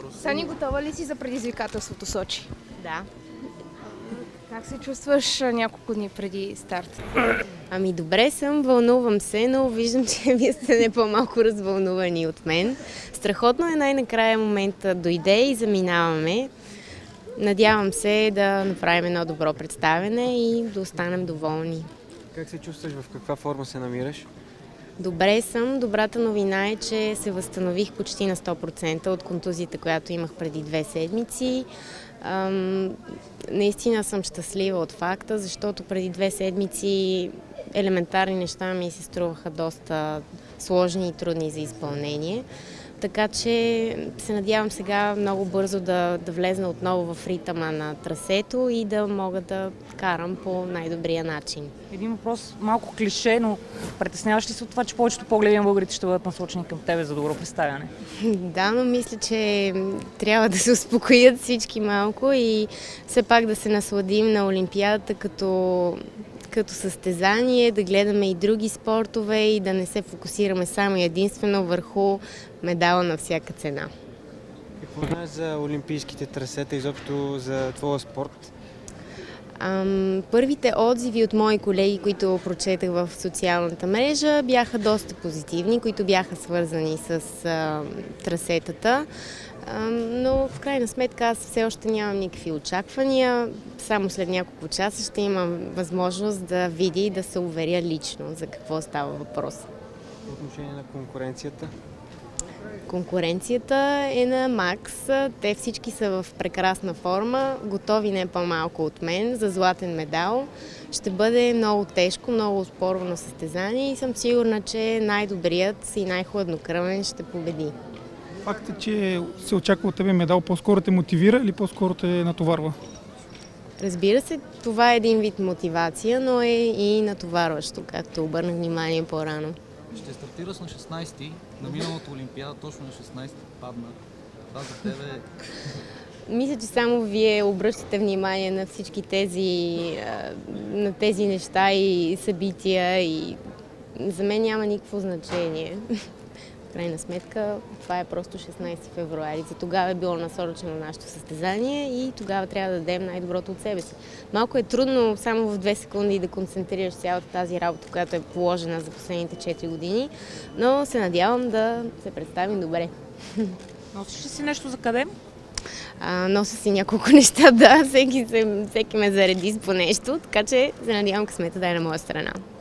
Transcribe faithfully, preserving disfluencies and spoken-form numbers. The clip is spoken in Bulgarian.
Сани, готова ли си за предизвикателството Сочи? Да. Как се чувстваш няколко дни преди старт? Ами добре съм, вълнувам се, но виждам, че вие сте не по-малко развълнувани от мен. Страхотно е най-накрая момента дойде и заминаваме. Надявам се да направим едно добро представяне и да останем доволни. Как се чувстваш? В каква форма се намираш? Добре съм. Добрата новина е, че се възстанових почти на сто процента от контузията, която имах преди две седмици. Ам, наистина съм щастлива от факта, защото преди две седмици елементарни неща ми се струваха доста сложни и трудни за изпълнение. Така че се надявам сега много бързо да, да влезна отново в ритъма на трасето и да мога да карам по най-добрия начин. Един въпрос малко клише, но притесняваш ли се от това, че повечето погледи на българите ще бъдат насочени към тебе за добро представяне? Да, но мисля, че трябва да се успокоят всички малко и все пак да се насладим на Олимпиадата като като състезание, да гледаме и други спортове и да не се фокусираме само и единствено върху медала на всяка цена. Какво знаеш за олимпийските трасета, изобщо за твоя спорт? Ам, първите отзиви от мои колеги, които прочетах в социалната мрежа, бяха доста позитивни, които бяха свързани с а, трасетата. Но в крайна сметка аз все още нямам никакви очаквания. Само след няколко часа ще имам възможност да видя и да се уверя лично за какво става въпрос. По отношение на конкуренцията? Конкуренцията е на макс. Те всички са в прекрасна форма, готови не по-малко от мен за златен медал. Ще бъде много тежко, много спорно състезание и съм сигурна, че най-добрият и най-хладнокръвен ще победи. Факт е, че се очаква от тебе медал, по-скоро те мотивира или по-скоро те натоварва? Разбира се, това е един вид мотивация, но е и натоварващо, както обърнах внимание по-рано. Ще стартираш на шестнайсети, на миналата Олимпиада точно на шестнайсети падна. Това за тебе е... Мисля, че само вие обръщате внимание на всички тези, на тези неща и събития и за мен няма никакво значение. В крайна сметка, това е просто шестнайсети февруари. За тогава е било насрочено нашето състезание и тогава трябва да дадем най-доброто от себе си. Малко е трудно само в две секунди да концентрираш цялата тази работа, която е положена за последните четири години, но се надявам да се представим добре. Носиш ли си нещо за къде? А, нося си няколко неща, да. Всеки, се, всеки ме зареди с по нещо, така че се надявам късмета да е на моя страна.